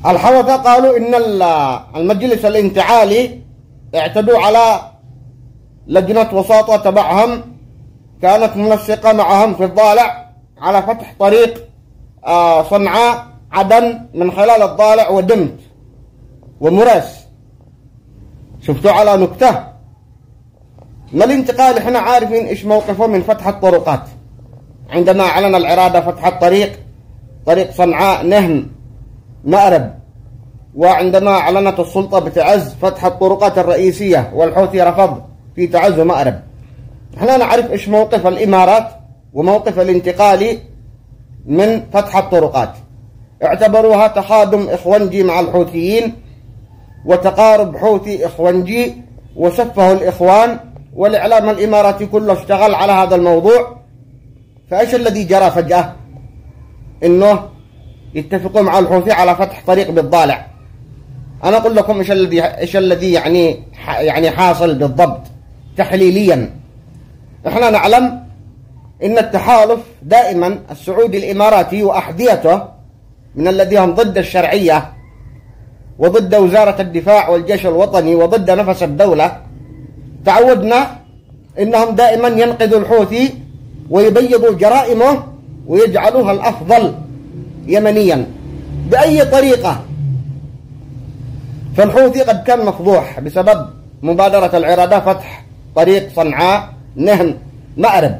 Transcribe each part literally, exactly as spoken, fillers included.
الحوثة قالوا إن المجلس الانتعالي اعتدوا على لجنة وساطة تبعهم كانت منسقة معهم في الضالع على فتح طريق صنعاء عدن من خلال الضالع ودمت ومراس. شفتوا على نكتة. ما الانتقال احنا عارفين ايش موقفه من فتح الطرقات عندما اعلن العرادة فتح الطريق طريق صنعاء نهم مأرب، وعندما اعلنت السلطة بتعز فتح الطرقات الرئيسية والحوثي رفض في تعز ومأرب. احنا نعرف ايش موقف الامارات وموقف الانتقالي من فتح الطرقات. اعتبروها تخادم اخوانجي مع الحوثيين وتقارب حوثي اخوانجي وسفه الاخوان، والاعلام الاماراتي كله اشتغل على هذا الموضوع. فايش الذي جرى فجأة؟ انه يتفقوا مع الحوثي على فتح طريق بالضالع. انا اقول لكم ايش الذي ايش الذي يعني يعني حاصل بالضبط تحليليا. احنا نعلم ان التحالف دائما السعودي الاماراتي واحذيته من الذين هم ضد الشرعية وضد وزارة الدفاع والجيش الوطني وضد نفس الدولة، تعودنا انهم دائما ينقذوا الحوثي ويبيضوا جرائمه ويجعلوها الافضل يمنيا باي طريقة. فالحوثي قد كان مفضوح بسبب مبادرة العرادة فتح طريق صنعاء نهم مأرب،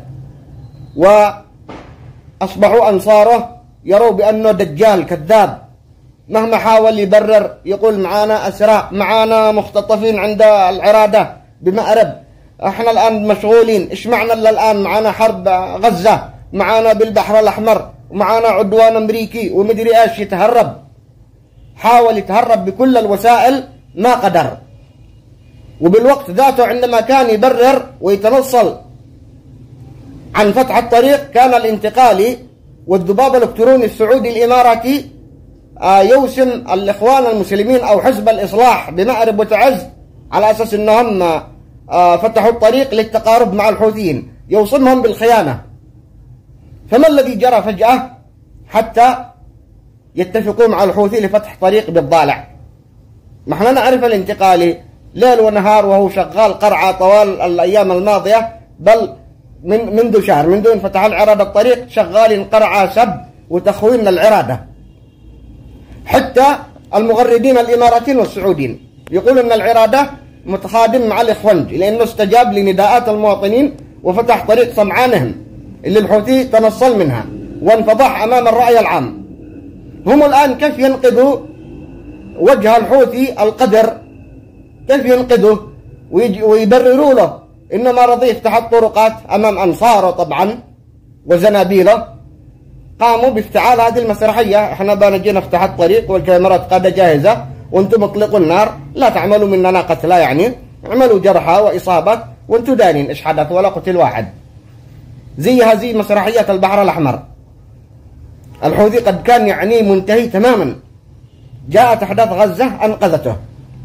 وأصبحوا أنصاره يروا بأنه دجال كذاب مهما حاول يبرر، يقول معانا أسراء، معانا مختطفين عند العرادة بمأرب، احنا الآن مشغولين، ايش معنى الآن معانا حرب غزة، معانا بالبحر الأحمر، ومعانا عدوان أمريكي ومدري ايش. يتهرب، حاول يتهرب بكل الوسائل ما قدر. وبالوقت ذاته عندما كان يبرر ويتنصل عن فتح الطريق كان الانتقالي والذباب الالكتروني السعودي الاماراتي يوسم الاخوان المسلمين او حزب الاصلاح بمأرب وتعز على اساس انهم فتحوا الطريق للتقارب مع الحوثيين، يوصمهم بالخيانة. فما الذي جرى فجأة حتى يتفقوا مع الحوثي لفتح طريق بالضالع؟ ما احنا نعرف الانتقالي ليل ونهار وهو شغال قرعة طوال الأيام الماضية، بل من منذ شهر منذ ان فتح العرادة الطريق شغال قرعة سب وتخوين للعرادة. حتى المغردين الإماراتيين والسعوديين يقول ان العرادة متخادم مع الإخوانج لأنه استجاب لنداءات المواطنين وفتح طريق صنعانهم اللي الحوثي تنصل منها وانفضح أمام الرأي العام. هم الآن كيف ينقذوا وجه الحوثي القدر، كيف ينقذوا ويبرروا له إنه ما رضي يفتح الطرقات أمام أنصاره طبعا وزنابيله. قاموا بافتعال هذه المسرحية، احنا بنجي نفتح الطريق والكاميرات قاعدة جاهزة وانتم اطلقوا النار، لا تعملوا مننا قتلى، يعني اعملوا جرحى وإصابات وانتم دانين ايش حدث ولا قتل واحد. زيها زي مسرحية البحر الأحمر. الحوثي قد كان يعني منتهي تماما، جاءت أحداث غزة أنقذته.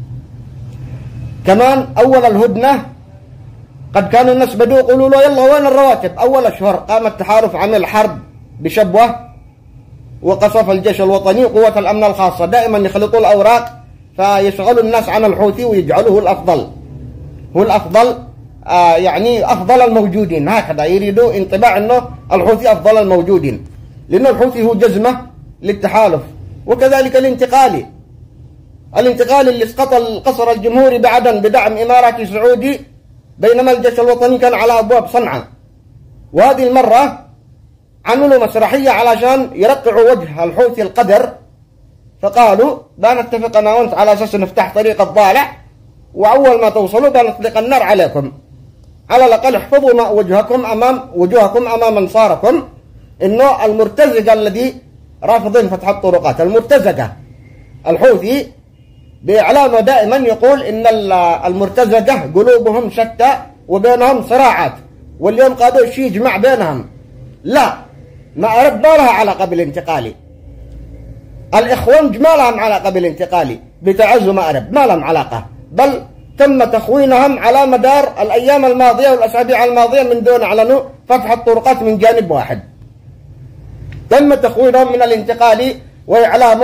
كمان أول الهدنة قد كانوا الناس بدوا يقولوا له يلا وين الرواتب. أول أشهر قام التحالف عمل حرب بشبوة وقصف الجيش الوطني وقوة الأمن الخاصة، دائما يخلطوا الأوراق فيشغلوا الناس عن الحوثي ويجعلوه الأفضل، هو الأفضل آه يعني أفضل الموجودين، هكذا يريدوا انطباع أنه الحوثي أفضل الموجودين، لأن الحوثي هو جزمة للتحالف. وكذلك الانتقالي الانتقالي اللي اسقط القصر الجمهوري بعدن بدعم إماراتي سعودي بينما الجيش الوطني كان على أبواب صنعاء. وهذه المرة عملوا مسرحية علشان يرقعوا وجه الحوثي القدر، فقالوا بنتفق أنا وأنت على أساس نفتح طريق الضالع، وأول ما توصلوا بنطلق النار عليكم، على الأقل احفظوا وجهكم أمام وجوهكم أمام أنصاركم. إنه المرتزقة الذي رافضين فتح الطرقات، المرتزقة الحوثي بإعلامه دائما يقول إن المرتزقة قلوبهم شتى وبينهم صراعات، واليوم قادوا شيء يجمع بينهم. لا، مأرب ما لها علاقة بالانتقالي، الإخوانج ما لهم علاقة بالانتقالي، بتعز مأرب ما لهم علاقة، بل تم تخوينهم على مدار الأيام الماضية والأسابيع الماضية من دون أعلنوا فتح الطرقات من جانب واحد. تم تخوينهم من الانتقالي وإعلامه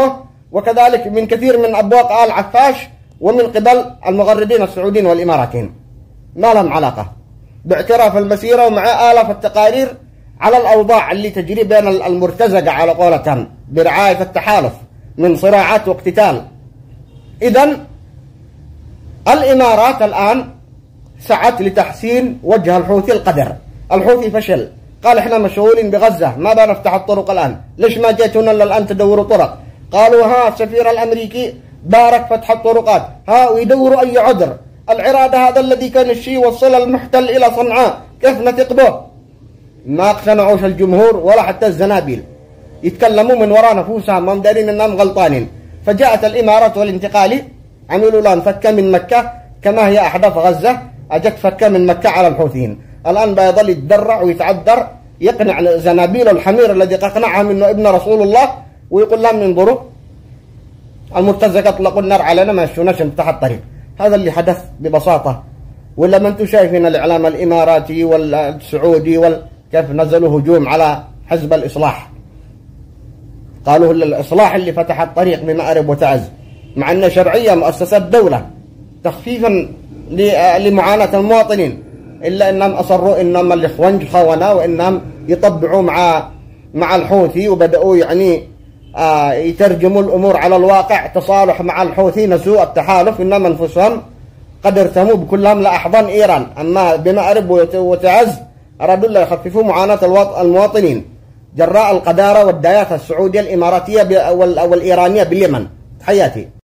وكذلك من كثير من أبواق آل عفاش ومن قبل المغردين السعوديين والإماراتيين، ما لهم علاقة باعتراف المسيرة ومع آلاف التقارير على الأوضاع اللي تجري بين المرتزقة على قولتهم برعاية التحالف من صراعات واقتتال. إذن الإمارات الآن سعت لتحسين وجه الحوثي القدر. الحوثي فشل، قال احنا مشغولين بغزة ما بنفتح الطرق الآن، ليش ما جيتونا الآن تدوروا طرق؟ قالوا ها السفير الأمريكي بارك فتح الطرقات، ها ويدوروا أي عذر. العرادة هذا الذي كان الشيء وصل المحتل إلى صنعاء كيف نثق به؟ ما اقتنعوش الجمهور ولا حتى الزنابيل، يتكلموا من وراء نفوسهم ما مدارين انهم غلطانين. فجاءت الإمارات والانتقالي عملوا لهم فكة من مكة كما هي أحداث غزة، أجت فكة من مكة على الحوثيين. الآن بيظل يتدرع ويتعذر يقنع زنابيل الحمير الذي أقنعهم أنه ابن رسول الله، ويقول لهم انظروا المرتزقة اطلقوا النار علينا ما يشوناش نفتح الطريق. هذا اللي حدث ببساطة. ولا ما انتم شايفين الإعلام الإماراتي والسعودي وال... كيف نزلوا هجوم على حزب الإصلاح، قالوا الإصلاح اللي فتح الطريق بمأرب وتعز، مع أن شرعية مؤسسات دولة تخفيفا لمعاناة المواطنين، إلا أنهم أصروا أنهم الإخوان خونة وأنهم يطبعوا مع مع الحوثي، وبدأوا يعني آه يترجموا الأمور على الواقع تصالح مع الحوثي نسوء التحالف، إنما أنفسهم قد ارتموا بكلهم لأحضان إيران. أما بمأرب وتعز أرادوا الله يخففوا معاناة المواطنين جراء القذارة والدايات السعودية الإماراتية والإيرانية باليمن. تحياتي.